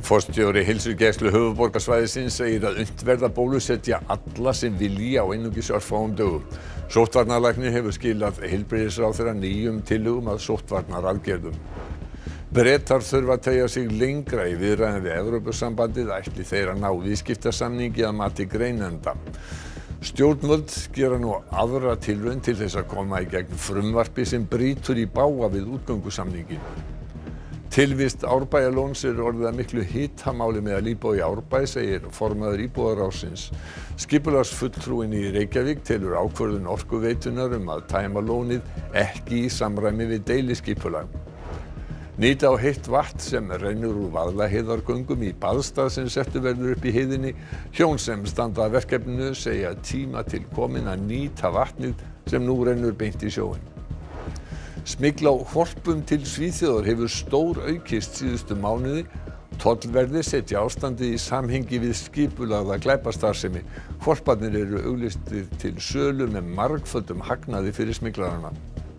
Forstjóri heilsugæslu höfuðborgarsvæðisins segir að unnt verði að bólusetja alla sem vilja á einungis örfáum dögum. Sóttvarnalæknir hefur skilað heilbrigðisráðherra nýjum tillögum að sóttvarnaaðgerðum. Bretar þurfa að teygja sig lengra í viðræðum við Evrópusambandið ætli þeir að ná viðskiptasamningi að mati greinenda. Stjórnvöld gera nú aðra tilraun til þess að koma í gegn frumvarpi sem brýtur í bága við útgöngusamninginn. Tilvist Árbæjarlóns orðið að miklu hitamáli meðal íbúa í Árbæ, segir formaður íbúðaráðsins. Skipulagsfulltrúinn í Reykjavík telur ákvörðun Orkuveitunar að tæma lónið ekki í samræmi við deiliskipulag. Nýta á heitt vatn sem rennur úr Vaðlaheiðargöngum í baðstað sem settur verður upp í heiðinni. Hjón sem standa að verkefninu segja tíma til kominn að nýta vatnið sem nú rennur beint í sjóinn. Smygl á hvolpum til Svíþjóðar hefur stór aukist síðustu mánuði. Tollverðir setja ástandið í samhengi við skipulagða glæpastarfsemi. Hvolparnir eru auglýstir til sölu með margföldum hagnaði fyrir smyglarana.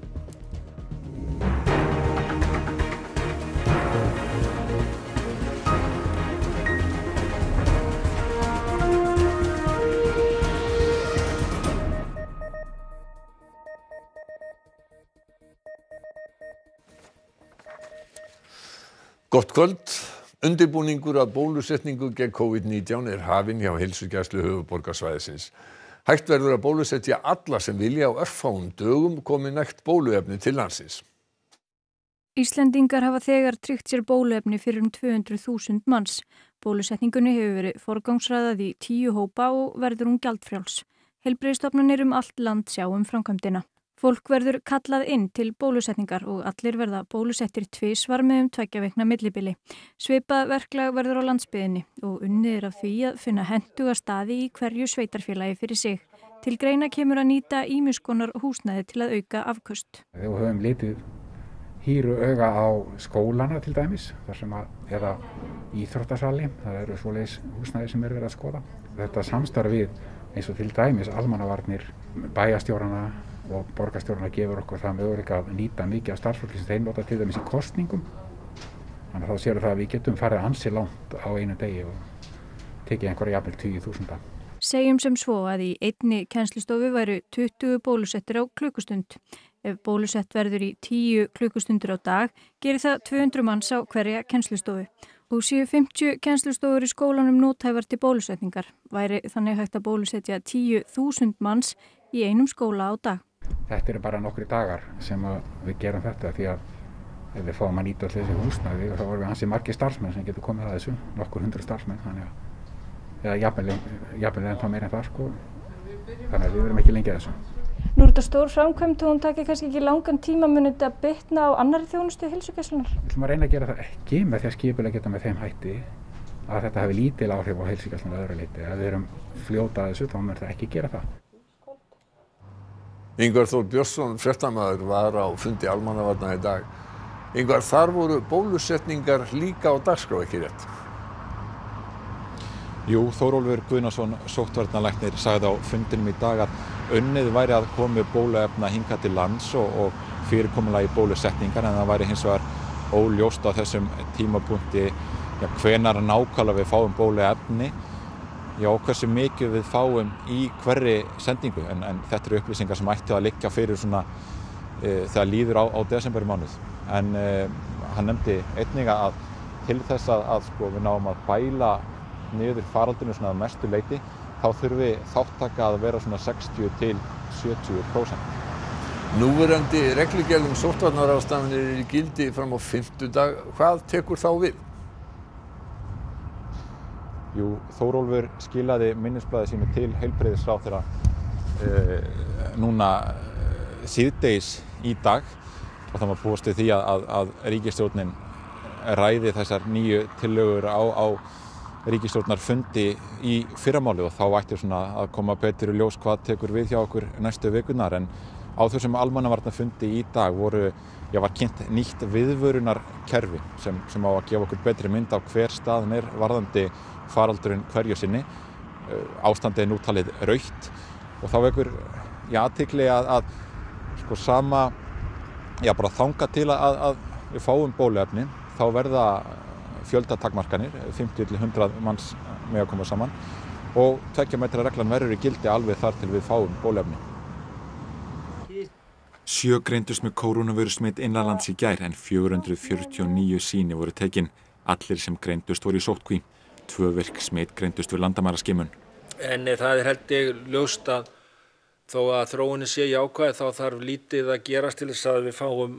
Gott kvöld. Undirbúningur að bólusetningu gegn COVID-19 hafinn hjá heilsugæslu höfuðborgarsvæðisins. Hægt verður að bólusetja alla sem vilja á örfáum dögum komi nægt bóluefni til landsins. Íslendingar hafa þegar tryggt sér bóluefni fyrir 200.000 manns. Bólusetningunni hefur verið forgangsraðað í 10 hópa og verður hún gjaldfrjáls. Heilbrigðisstofnanir allt land sjá framkvæmdina. Fólk verður kallað inn til bólusetningar og allir verða bólusettir tvisvar með 2 vikna millibili. Svipað verklag verður á landsbyggðinni og unnið af því að finna hentuga staði í hverju sveitarfélagi fyrir sig. Til greina kemur að nýta ýmiss konar húsnæði til að auka afköst. Við höfum litið hýru auga á skólana til dæmis, þar sem eða íþróttasali, það eru svoleiðis húsnæði sem verið að skoða. Þetta samstarf við eins og til dæmis almannavarnir, bæjarstjórana og borgarstjórana gefur okkur það möguleika að nýta mikið af starfsfólki sem þeir nota til dæmis í kosningum. Þannig að þá séu það að við getum farið ansi langt á einu degi og tekið einhverja jafnvel 20.000. Segjum sem svo að í einni kennslustofu væru 20 bólusettir á klukkustund. Ef bólusett verður í 10 klukkustundir á dag, gerir það 200 manns á hverja kennslustofu. Og séu 50 kennslustofur í skólanum nótæfar til bólusetningar, væri þannig hægt að bólusetja 10.000 manns í einum skóla á dag. Þetta eru bara nokkri dagar sem við gerum þetta, því að ef við fáum að nýta allir þessi húsnæði þá vorum við ansi margir starfsmenn sem getur komið að þessu, nokkur 100 starfsmenn, eða jafnvel ennþá meira en það sko. Þannig að við verum ekki lengi að þessu. Nú er þetta stór framkvæmd og hún taki kannski ekki langan tíma, mun þetta bitna á annarri þjónustu heilsugæslunnar? Við ætlum að reyna að gera það ekki með því að skipuleggja þetta með þeim hætti að þetta hafi lítil áhrif á heilsugæsluna að öðru leyti. Ef við erum fljóta að þessu þá mun það ekki gera það. Ingvar Þór Björnsson, fréttamaður, var á fundi almannavarna í dag. Ingvar, þar voru bólusetningar líka á dagskrá, ekki rétt? Jú, Þórólfur Guðnason, sóttvarnalæknir, sagði á fundinum í dag að unnið væri að koma bóluefna hingað til lands og fyrirkomulagi bólusetningar, en það væri hins vegar óljóst á þessum tímapunkti hvenær nákvæmlega við fáum bóluefni. Já, hversu mikið við fáum í hverri sendingu, en þetta eru upplýsingar sem ættu að liggja fyrir svona þegar líður á desembermánuð. En hann nefndi einnig að til þess að við náum að bæla niður faraldurinn svona að mestu leyti, þá þurfi þáttaka að vera svona 60 til 70%. Núverandi reglugerð sóttvarnaráðstafanir í gildi fram á 50. Hvað tekur þá við? Jú, Þórólfur skilaði minnisblaði sínu til heilbrigðisráðherra núna síðdegis í dag og það var búist við því að ríkisstjórnin ræði þessar nýju tillögur á ríkisstjórnarfundi í fyrramálið og þá ætti svona að koma betur í ljós hvað tekur við hjá okkur næstu vikurnar, en á þessum almannavarnafundi í dag var kynnt nýtt viðvörunarkerfi sem á að gefa okkur betri mynd á hver staðan varðandi faraldurinn hverju sinni. Ástandið nú talið rautt og þá vekur athygli að sko sama bara þangað til að við fáum bóluefni, þá verða fjöldatakmarkanir, 50 til 100 manns mega koma saman og 2 metra reglan verður í gildi alveg þar til við fáum bóluefni. 7 greindust með kórónuveirusmit innanlands í gær en 449 sýni voru tekin. Allir sem greindust voru í sóttkví. 2 virk smit greindust við landamæraskimun. En það held ég ljóst að þó að þróunin sé jákvæð þá þarf lítið að gerast til þess að við fáum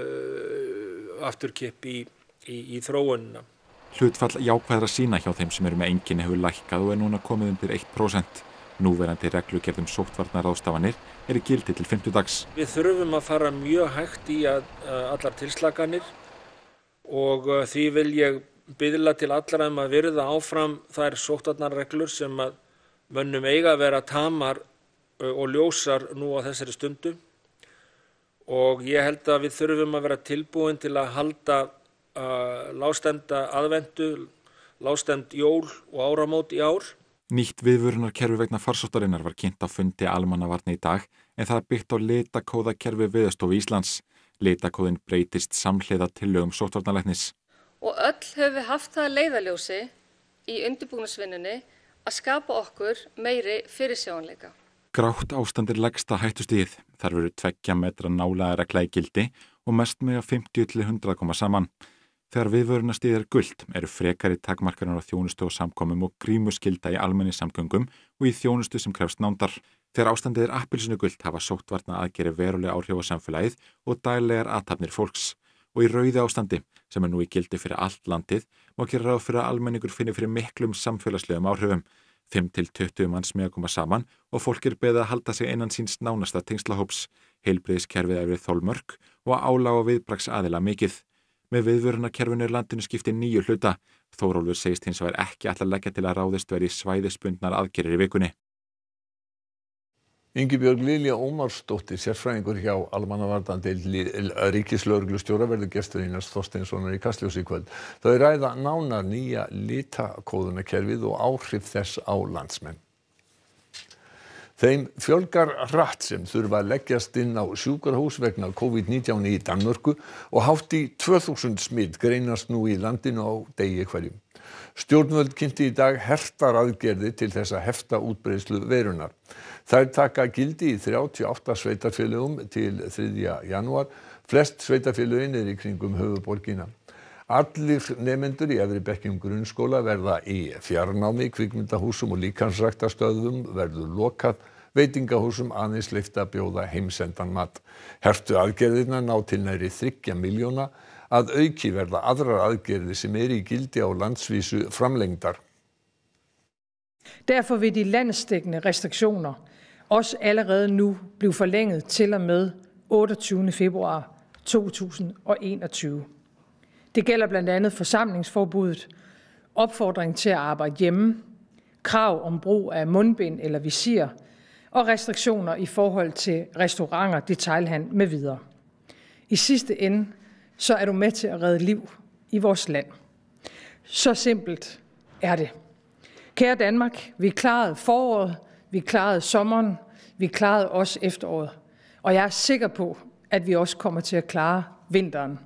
afturkipp í þróunina. Hlutfall jákvæðra sýna hjá þeim sem eru með einkenni hefur lækkað og núna komið undir 1%. Núverandi reglugerð sóttvarnaráðstafanir í gildi til 5. dags. Við þurfum að fara mjög hægt í allar tilslakanir og því vil ég biðla til allra að virða áfram þær sóttvarnareglur sem að mönnum eiga að vera tamar og ljósar nú á þessari stundu. Og ég held að við þurfum að vera tilbúin til að halda lágstemmda aðventu, lágstemmd jól og áramót í ár. Nýtt viðvörunarkerfi vegna farsóttarinnar var kynnt á fundi almannavarna í dag en það er byggt á litakóðakerfi Veðurstofu Íslands. Litakóðinn breytist samhliða tillögum sóttvarnalæknis. Og öll höfum við haft það að leiðarljósi í undirbúningsvinnunni að skapa okkur meiri fyrirsjáanleika. Grátt ástandir lægsta hættustigið. Þar verður 2 metra nálægðarregla í gildi og mest mega 50 til 100 koma saman. Þegar viðvörunarstigi gult eru frekari takmarkanir á þjónustu og samkomum og grímuskylda í almenningssamgöngum og í þjónustu sem krefst nándar. Þegar ástandið appelsínugult hafa sóttvarna aðgerðir verulega áhrif á samfélagið og daglegar athafnir fólks. Og í rauðu ástandi, sem nú í gildi fyrir allt landið, má gera ráð fyrir að almenningur finni fyrir miklum samfélagslegum áhrifum. 5 til 20 manns mega koma saman og fólk beðið að halda sig innan síns nánasta tengslahóps. Heilbrigðiskerfið við þolmörk og álag og viðbragðsaðila mikið. Með viðvörunarkerfinu landinu skipti 9 hluta. Þórólfur segist hins vegar ekki ætla að leggja til að ráðist verði í svæðisbundnar aðgerðir í vikunni. Ingibjörg Lilja Ómarsdóttir, sérfræðingur hjá almannavarnadeild ríkislögreglustjóra verður gestur Einars Þorsteinssonar í Kastljósi í kvöld. Þau ræða nánar nýja litakóðunarkerfið og áhrif þess á landsmenn. Þeim fjölgar hratt sem þurfa að leggjast inn á sjúkrahús vegna COVID-19 í Danmörku og hátt í 2000 smit greinast nú í landinu á degi hverjum. Stjórnvöld kynnti í dag hertar aðgerðir til þess að hefta útbreiðslu veirunnar. Þær taka gildi í 38 sveitarfélögum til 3. janúar. Flest sveitarfélögin í kringum höfuðborgina. Allir nemendur í efri bekkjum grunnskóla verða í fjarnámi, kvikmyndahúsum og líkamsræktarstöðvum verður lokað, veitingahúsum aðeins leyft að bjóða heimsendan mat. Hertu aðgerðirnar ná til nærri 3 milljóna, að auki verða aðrar aðgerðir som i gildi á landsvísu framlengdar. Derfor vil de landsdækkende restriktioner også allerede nu blive forlænget til og med 28. februar 2021. Det gælder blandt andet forsamlingsforbuddet, opfordring til at arbejde hjemme, krav om brug af mundbind eller visir og restriktioner i forhold til restauranter, detailhandel med videre. I sidste ende så er du med til at redde liv i vores land. Så simpelt er det. Kære Danmark, vi klarede foråret, vi klarede sommeren, vi klarede også efteråret. Og jeg er sikker på, at vi også kommer til at klare vinteren.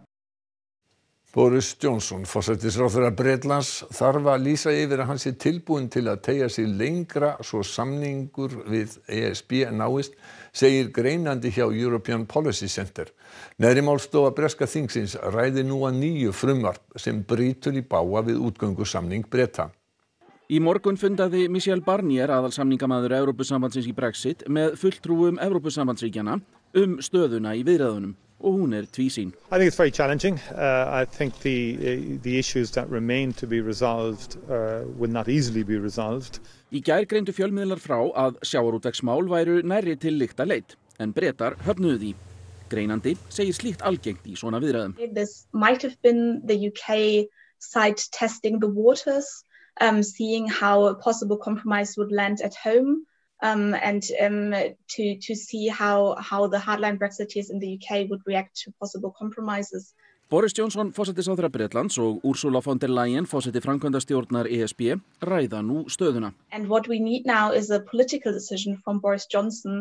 Boris Johnson, forsætisráðherra Bretlands, þarf að lýsa yfir að hann sé tilbúinn til að teygja sig lengra svo samningur við ESB náist, segir greinandi hjá European Policy Center. Neðri málstofa breska þingsins ræði nú að nýju frumvarp sem brýtur í bága við útgöngusamning Breta. Í morgun fundaði Michel Barnier, aðalsamningamaður Evrópusambandsins í Brexit, með fulltrúum Evrópusambandsríkjanna stöðuna í viðræðunum. Og hún tvísýn. I think it's very challenging. I think the issues that remain to be resolved will not easily be resolved. Í gær greindu fjölmiðlar frá að sjávarútvegsmál væru nærri til lykta leidd, en Bretar höfnuðu því. Greinandi segir slíkt algengt í svona viðræðum. This might have been the UK side testing the waters, seeing how a possible compromise would land at home. And to see how the hardline Brexiteers in the UK would react to possible compromises. Boris Johnson, forsætisráðherra Bretlands, og Ursula von der Leyen, forseti framkvæmdastjórnar ESB, ræða nú stöðuna. And what we need now is a political decision from Boris Johnson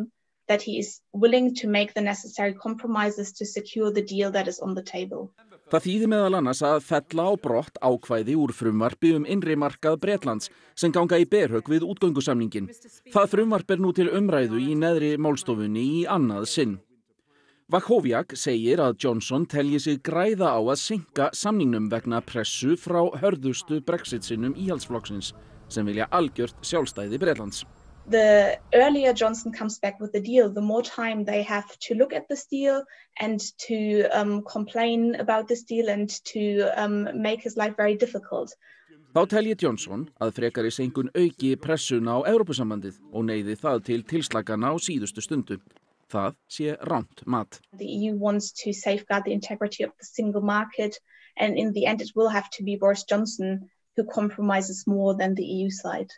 that he is willing to make the necessary compromises to secure the deal that is on the table. Það þýðir meðal annars að fella á brott ákvæði úr frumvarpi innri markað Bretlands sem ganga í berhögg við útgöngusamninginn. Það frumvarp nú til umræðu í neðri málstofunni í annað sinn. Wachowiak segir að Johnson telji sig græða á að seinka samningnum vegna pressu frá hörðustu Brexit-sinnum íhaldsflokksins sem vilja algjört sjálfstæði Bretlands. The earlier Johnson comes back with the deal, the more time they have to look at this deal and to complain about this deal and to make his life very difficult. Þá telji Johnson að frekari seinkun auki pressuna á Evrópusambandið og neyði það til tilslakana á síðustu stundu. Það sé rangt mat. The EU wants to safeguard the integrity of the single market, and in the end it will have to be Boris Johnson who compromises more than the EU side.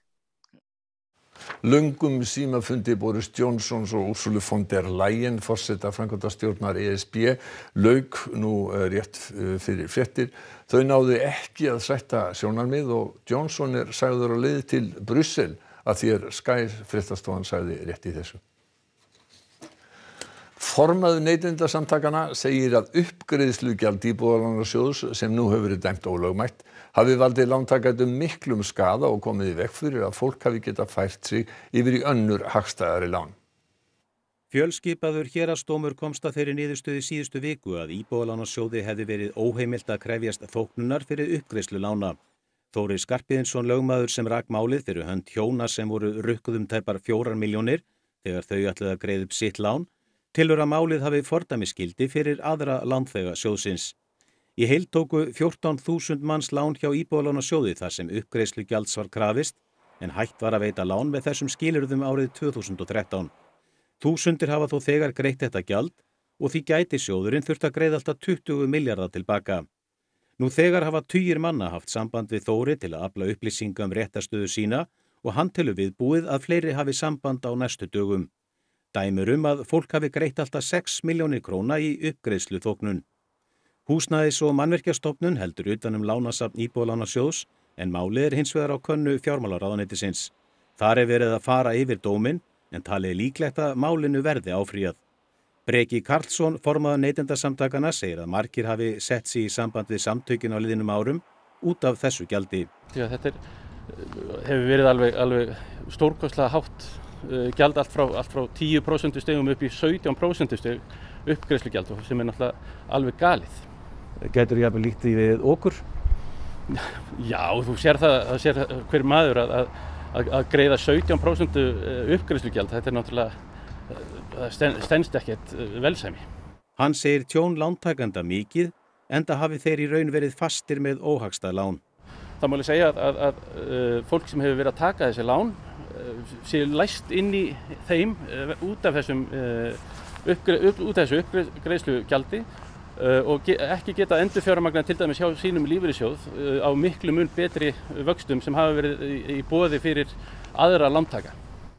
Löngum símafundi Boris Johnsons og Ursulu von der Leyen forseta framkvæmdastjórnar ESB lauk nú rétt fyrir fréttir. Þau náðu ekki að sætta sjónarmið og Johnson sagður á leið til Brussel að því Sky fréttastofan sagði rétt í þessu. Formaður Neytendasamtakanna segir að uppgreiðslugjald Íbúðalánasjóðs sem nú hefur verið dæmt ólögmætt hafi valdið lántakendum miklum skaða og komið í veg fyrir að fólk hafi getað fært sig yfir í önnur hagstæðari lán. Fjölskipaður héraðsdómur komst að þeirri niðurstöðu síðustu viku að Íbúðalánasjóði hefði verið óheimilt að krefjast þóknunar fyrir uppgreiðslu lána. Þórir Skarphéðinsson lögmaður sem rak málið fyrir hönd hjóna sem voru rukkuð tæpar 4 milljónir þegar þau ætluðu að greiða upp sitt lán, telur að málið hafi fordæmisgildi fyrir aðra lánþega sjóðsins. Í heild tóku 14.000 manns lán hjá Íbúðalánasjóði þar sem uppgreiðslugjalds var krafist, en hætt var að veita lán með þessum skilyrðum árið 2013. Þúsundir hafa þó þegar greitt þetta gjald og því gæti sjóðurinn þurft að greiða alltaf 20 milljarða tilbaka. Nú þegar hafa tugir manna haft samband við Þóri til að afla upplýsinga réttarstöðu sína og hann telur viðbúið að fleiri hafi samband á næstu dögum. Dæmir að fólk hafi greitt alltaf 6 milljónir króna í uppgreiðsluþóknun. Húsnæðis- og mannvirkjastofnun heldur utan lánasafn Íbúðalánasjóðs en málið hins vegar á könnu fjármálaráðuneytisins. Þar verið að fara yfir dóminn en talið líklegt að málinu verði áfrýjað. Breki Karlsson, formaður Neytendasamtakanna, segir að margir hafi sett sig í samband við samtökin á liðnum árum út af þessu gjaldi. Þetta hefur verið alveg stórkostlega hátt gjald allt frá 10% stigum upp í 17% stig uppgreiðslugjald sem náttúrulega alveg galið. Gætur jafnvel líkt því við okkur? Já, þú sér það sér hver maður að greiða 17% uppgreiðslugjald. Þetta náttúrulega stenst ekkert velsæmi. Hann segir tjón lántakenda mikið enda hafi þeir í raun verið fastir með óhagstæð lán. Það má alveg segja að fólk sem hefur verið að taka þessi lán sé læst inn í þeim út af þessu uppgreiðslugjaldi og ekki geta endurfjármagna til dæmis hjá sínum lífeyrissjóð á miklu mun betri vöxtum sem hafa verið í boði fyrir aðra lántaka.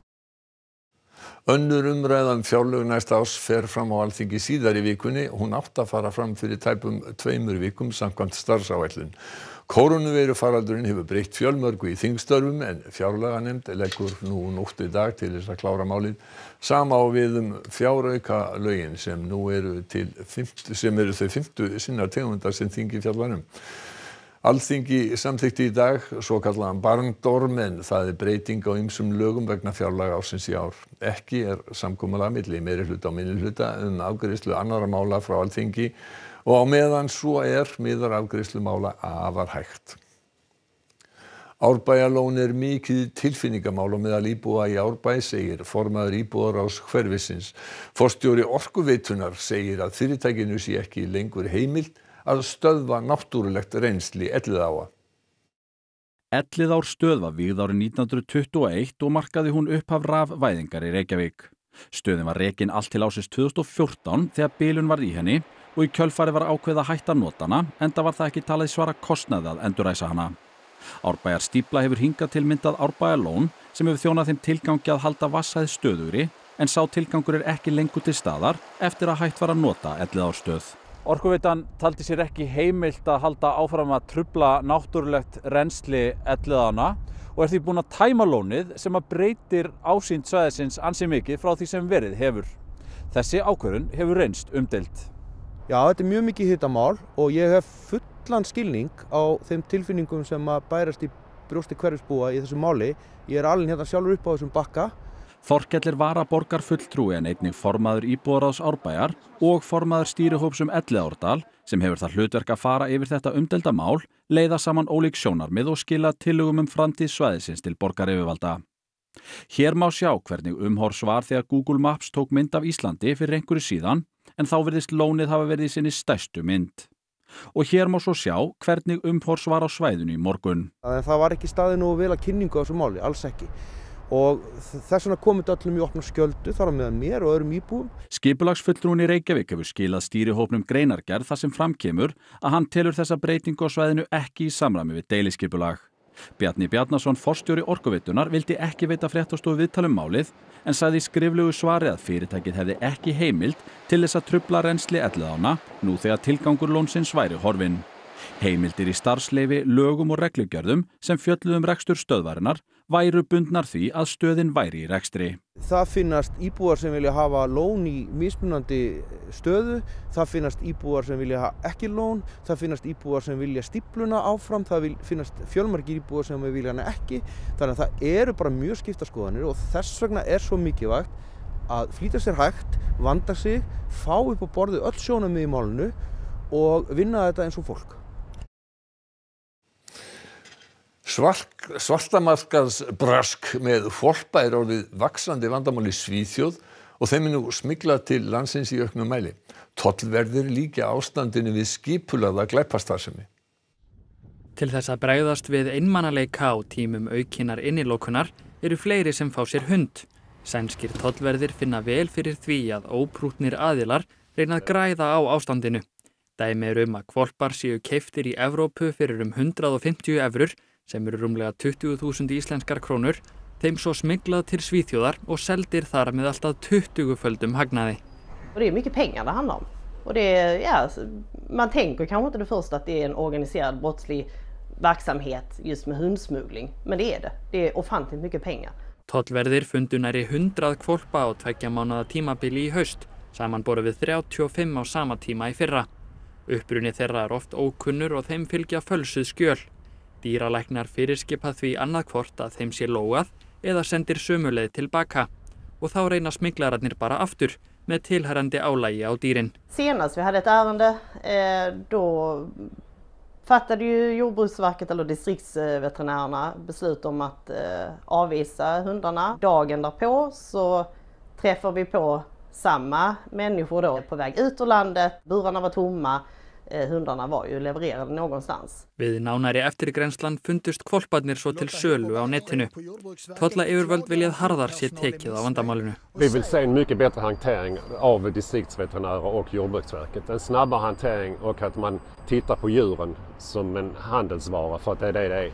Önnur umræðan fjárlög næsta árs fer fram á Alþingi síðar í vikunni. Hún átti að fara fram fyrir tæpum 2 vikum samkvæmt starfsáætlun. Kórónuveirufaraldurinn hefur breytt fjölmörgu í þingstörfum en fjárlaganefnd leggur nú nótt í dag til þess að klára málið. Sama á við fjáraukalögin sem nú eru þau 50 sinnar tegundar sem þingi fjallar um. Alþingi samþykkti í dag svokallaðan barndorm en það breyting á ýmsum lögum vegna fjárlaga ársins í ár. Ekki samkomulag milli meirihluta og minnihluta afgreiðslu annarra mála frá Alþingi og á meðan svo miðar afgreiðslu mála afar hægt. Árbæjarlón mikið tilfinningamál á meðal íbúa í Árbæ, segir formaður íbúðaráðs hverfisins. Forstjóri Orkuveitunar segir að fyrirtækinu sé ekki lengur heimilt að stöðva náttúrulegt rennsli Elliðaáa. Elliðárstöð var vígð árið 1921 og markaði hún upphaf rafvæðingar í Reykjavík. Stöðin var rekin allt til ársins 2014 þegar bilun varð í henni og í kjölfarið var ákveðið að hætta að nota hana enda var það ekki talið svara kostnaði að endurræsa hana. Árbæjarstífla hefur hingað til myndað Árbæjarlón sem hefur þjónað þeim tilgangi að halda vatnshæð stöðugri en sá tilgangur ekki lengur til staðar eftir að hætt var að nota Elliðárstöð. Orkuveitan taldi sér ekki heimilt að halda áfram að trufla náttúrulegt rennsli Elliðaánna og er því búin að tæma lónið sem að breytir ásýnd svæðisins ansi mikið frá því sem verið hefur. Þessi ákvörðun hefur reynst umdeild. Já, þetta mjög mikið hitamál og ég hef fullan skilning á þeim tilfinningum sem að bærast í brjósti hverfisbúa í þessu máli. Ég er alinn hérna sjálfur upp á þessum bakka. Þorkell er varaborgarfulltrúi en einnig formaður íbúðaráðs Árbæjar og formaður stýrihóps Elliðaárdal sem hefur það hlutverk að fara yfir þetta umdeilda mál, leiða saman ólík sjónarmið og skila tillögum framtíð svæðisins til borgaryfirvalda. Hér má sjá hvernig umhorfs var þegar Google Maps tók mynd af Íslandi fyrir einhverju síðan, en þá virðist lónið hafa verið í sinni stærstu mynd. Og hér má svo sjá hvernig umhorfs var á svæðinu í morgun. Það var ekki staðið nógu vel að kynningu á þessu máli, alls ekki. Og þess vegna komið öllum í opna skjöldu þar á meðan mér og öðrum íbúum. Skipulagsfulltrúinn í Reykjavík hefur skilað stýrihópnum greinargerð þar sem framkemur að hann telur þessa breytingu á svæðinu ekki í samræmi við deiliskipulag. Bjarni Bjarnason, forstjóri Orkuveitunnar, vildi ekki veita fréttastofu viðtal málið en sagði í skriflegu svari að fyrirtækið hefði ekki heimild til þess að trufla rennsli Elliðaánna nú þegar tilgangur lónsins væri horfinn. Heimildir í starfsleyfi, lögum og reglugerðum sem fjölluðu rekstur stöðvarinnar væru bundnar því að stöðin væri í rekstri. Það finnast íbúar sem vilja hafa lón í mismunandi stöðu, það finnast íbúar sem vilja hafa ekki lón, það finnast íbúar sem vilja stífluna áfram, það finnast fjölmargir íbúar sem vilja hana ekki. Þannig að það eru bara mjög skiptar skoðanir og þess vegna er svo mikilvægt að flýta sér hægt, vanda sig, fá upp á borðið öll sjónarmið í málinu og vinna þetta eins og fólk. Svartamarkaðsbrask með hvolpa er orðið vaxandi vandamál í Svíþjóð og þeim er nú smyglað til landsins í auknum mæli. Tollverðir líkja ástandinu við skipulagða glæpastarfsemi. Til þess að bregðast við einmanaleika á tímum aukinnar innilokunar eru fleiri sem fá sér hund. Sænskir tollverðir finna vel fyrir því að óprúttnir aðilar reyna að græða á ástandinu. Dæmi er að hvolpar séu keyptir í Evrópu fyrir 150 evrur sem eru rúmlega 20.000 íslenskar krónur, þeim svo smyglað till Svíþjóðar och seldir þar med alltaf 20-földum hagnaði. Och det är mycket pengar det handlar om. Och det är, ja, man tänker kanske inte det första att det är en organiserad brottslig verksamhet just med hundsmuggling, men det är det. Det är ofantligt mycket pengar. Tollverðir fundu nærri 100 hvolpa á 2 mánaða tímabili í haust, samanborið við 35 á sama tíma í fyrra. Uppruni þeirra er oft ókunnur og þeim fylgja fölsuð skjöl. Dýralæknar fyrirskipa því annað hvort að þeim sé lógað eða sendir sömuleið tilbaka och þá reyna smyglararnir bara aftur med tillhörande álægi á dýrin. Senast vi hade ett ärende då fattade ju Jordbruksverket eller distriktsveterinärerna beslut om att avvisa hundarna. Dagen därpå så träffar vi på samma människor då på väg ut ur landet. Burarna var tomma. Hundarna var ju levererade någonstans. Við nánari eftirgrennslan fundust hvolparnir svo til sölu á netinu. Tollayfirvöld viljað harðar sé tekið á vandamálinu. Vi vill se en mycket bättre hantering av distriktsveterinärer och Jordbruksverket. En snabbare hantering och att man tittar på djuren som en handelsvara för att det är det det är.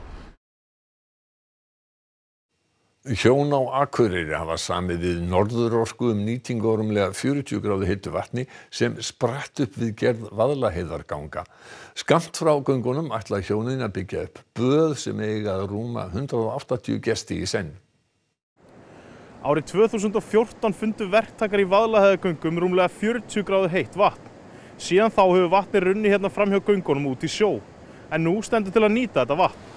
Hjón á Akureyri hafa samið við Norðurorku nýtingu á rúmlega 40 gráðu heitu vatni sem spratt upp við gerð Vaðlaheiðarganga. Skammt frá göngunum ætla hjónin að byggja upp böð sem eiga að rúma 180 gesti í senn. Árið 2014 fundu verktakar í Vaðlaheiðargöngum rúmlega 40 gráðu heitt vatn. Síðan þá hefur vatnið runnið hérna fram hjá göngunum út í sjó. En nú stendur til að nýta þetta vatn.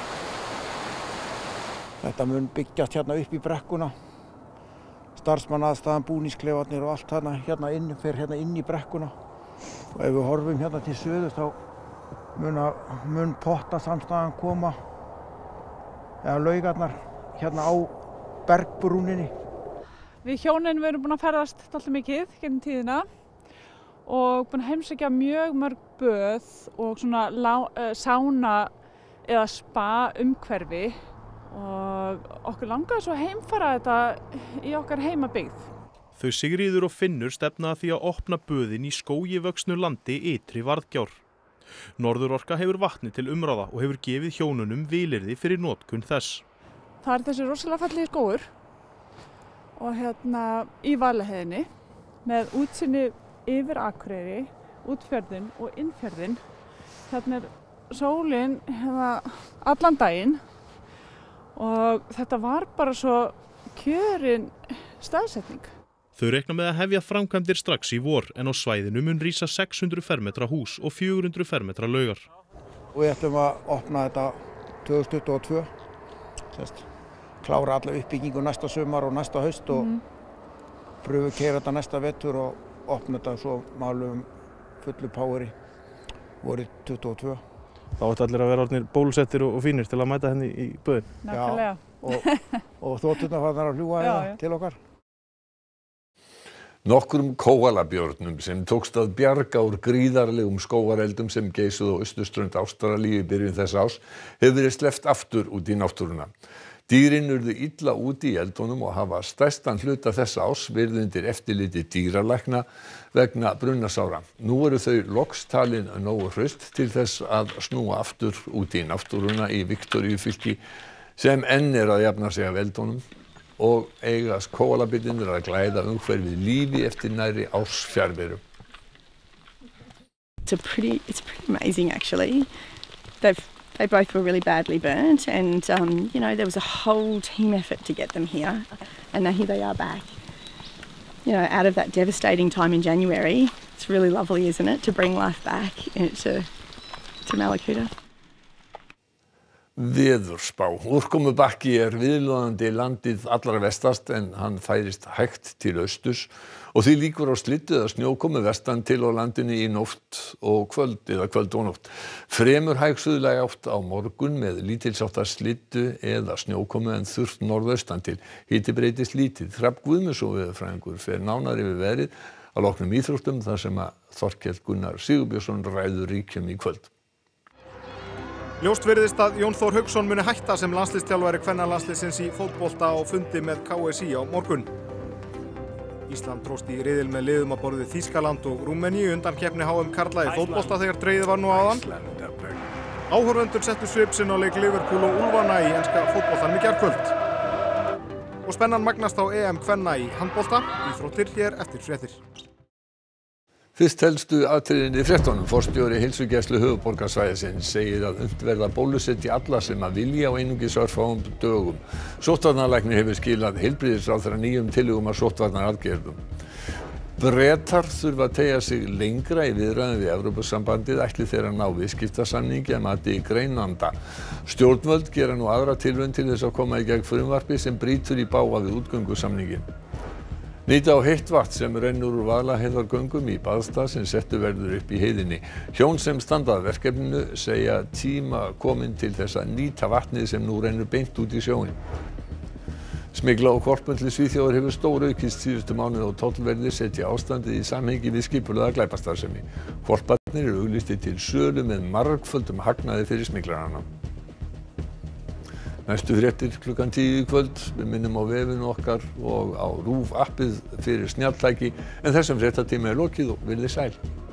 Þetta mun byggjast hérna upp í brekkuna. Starfsmannaðstaðan, búningsklefarnir og allt hérna inn, fer hérna inn í brekkuna. Og ef við horfum hérna til suðurs þá mun pottasamstæðan koma, eða laugarnar hérna á bergbrúninni. Við hjónin við erum búin að ferðast dálítið mikið gegnum tíðina og búin að heimsækja mjög mörg böð og svona sána eða spa umhverfi. Og okkur langaði svo að heimfara þetta í okkar heimabyggð. Þau Sigríður og Finnur stefna að því að opna böðin í skógi vöxnu landi ytri Varðgjár. Norðurorka hefur vatni til umráða og hefur gefið hjónunum vilyrði fyrir notkun þess. Það er þessi rosalega fallegi skógur og hérna í Vaðlaheiðinni með útsinni yfir Akureyri, útfjörðin og innfjörðin. Hérna er sólin hérna allan daginn. og þetta var bara svo kjörin staðsetning. Þau reikna með að hefja framkvæmdir strax í vor en á svæðinu mun rísa 600 fermetra hús og 400 fermetra laugar. Við ætlum að opna þetta 2022, klára alla uppbyggingu næsta sumar og næsta haust og pröfu að keyra þetta næsta vetur og opna þetta svo málum fullu poweri vorið 2022. Þá ættu allir að vera orðnir bólusettir og fínir til að mæta henni í böðin. Nákvæmlega. Og þoturnar farnar að fljúga til okkar. Nokkrum kóalabjörnum sem tókst að bjarga úr gríðarlegum skógareldum sem geisuðu á austurströnd Ástralíu í byrjun þessa árs hefur verið sleppt aftur út í náttúruna. Dýrin urðu illa úti í eldunum og hafa stærstan hluta þessa árs verið undir eftirliti dýralækna vegna brunnasára. Nú eru þau loks talin nógu hraust til þess að snúa aftur út í náttúruna í Viktoríufylki sem enn að jafna sig af eldunum og eiga kóalabirnir að glæða umhverfið lífi eftir nærri árs fjarveru. It's pretty amazing actually. They both were really badly burnt and you know there was a whole team effort to get them here and now here they are back. You know, out of that devastating time in January, it's really lovely, isn't it, to bring life back to Malakuta. Veðurspá. Úrkomubakki viðloðandi landið allra vestast en hann færist hægt til austurs og því líkur á slyddu eða snjókomu vestan til á landinu í nótt og kvöld eða kvöld og nótt. Fremur hæg suðlæg átt á morgun með lítilsháttar slyddu eða snjókomu en þurrt norðaustan til. Hiti breytist lítið. Hrafn Guðmundsson veðurfræðingur fer nánar yfir veðrið að loknum íþróttum þar sem að Þorkell Gunnar Sigurbjörnsson ræður ríkjum í kvöld. Ljóst virðist að Jón Þór Hauksson muni hætta sem landsliðsþjálfari kvennalandsliðsins í fótbolta á fundi með KSÍ á morgun. Ísland tróst í riðil með liðum á borð við Þýskaland og Rúmeníu í undankeppni HM karla í fótbolta þegar dregið var nú áðan. Áhorfendur settu svip sinn á leik Liverpool og Úlfana í enska fótboltanum í gærkvöld. Og spennan magnast á EM kvenna í handbolta. Íþróttir hér eftir fréttir. Fyrst helstu atriðin í fréttunum. Forstjóri Heilsugæslu höfuðborgarsvæðisins segir að unnt verði að bólusetja alla sem að vilja á einungis örfáum dögum. Sóttvarnalæknir hefur skilað heilbrigðisráðherra nýjum tillögum að sóttvarnaaðgerðum. Bretar þurfa að teygja sig lengra í viðræðum við Evrópusambandið ætli þeir að ná viðskiptasamningi að mati greinanda. Stjórnvöld gera nú aðra tilraun til þess að koma í gegn frumvarpi sem brýtur í bága við útgöngusamninginn. Nýta á heitt vatn sem rennur úr Vaðlaheiðargöngum í baðstað sem settur verður upp í heiðinni. Hjón sem standa að verkefninu segja tíma kominn til þess að nýta vatnið sem nú rennur beint út í sjóinn. Smygl á hvolpum til Svíþjóðar hefur stóraukist síðustu mánuði og tollverðir setja ástandið í samhengi við skipulagða glæpastarfsemi. Hvolparnir eru auglýstir til sölu með margföldum hagnaði fyrir smyglarana. Næstu fréttir klukkan 10 í kvöld. Við minnum á vefinn okkar og á RÚV appið fyrir snjalltæki en þessum fréttatíma lokið og verið sæl.